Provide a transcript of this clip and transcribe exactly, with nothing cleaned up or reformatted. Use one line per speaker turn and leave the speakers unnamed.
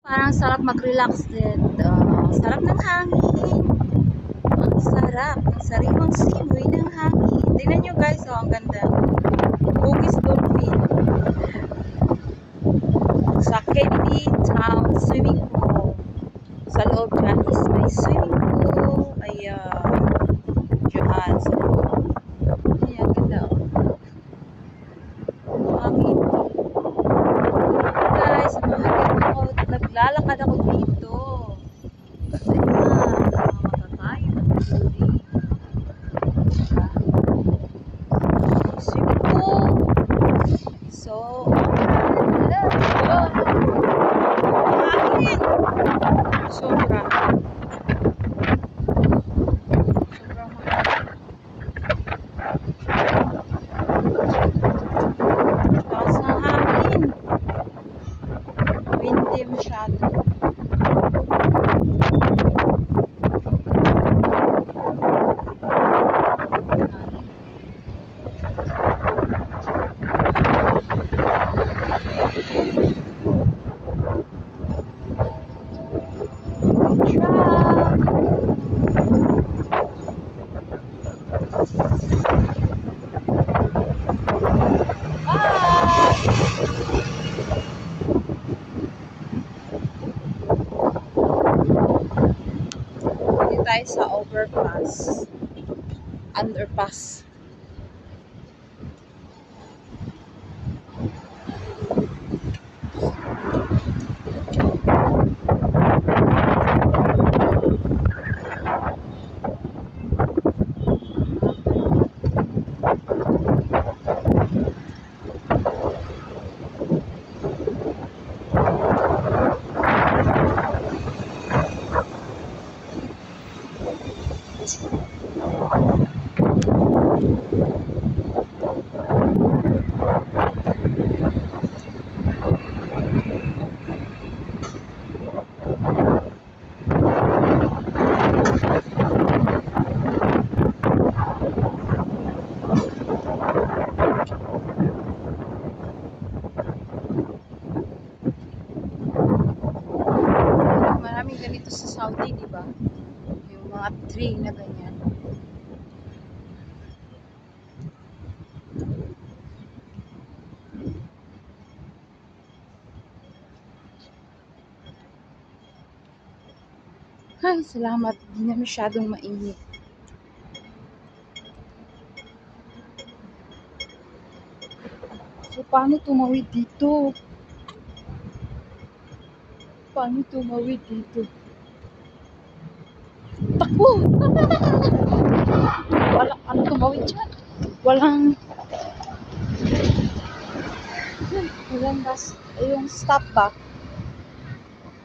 Parang sarap mag-relax din. Uh, sarap ng hangin. Ang sarap ng sariwang simoy ng hangin. Tingnan nyo guys, oh, ang ganda. Bugis Dolphin. Sa Kennedy Town Swimming Pool. Sa loob dyan is may swimming pool. Ayan. Diyan sa loob. Ayan, ganda. Oh. Hangin. Guys, mahangin ako. Naglalakad ako dito. Kasi na, namamatay ng tubig. Swimming pool. So, hangin. Sobra. Sobrang hangin. Taas ng hangin. Windy masyado. Tayo sa overpass, underpass. Maraming ganito sa Saudi, di ba? Yung mga tree na ganyan. Ay, salamat. Hindi na masyadong mainit. So, paano tumawid dito? Paano tumawid dito? Takbo! Walang ano tumawid dyan. Walang walang bus. Yung stop back.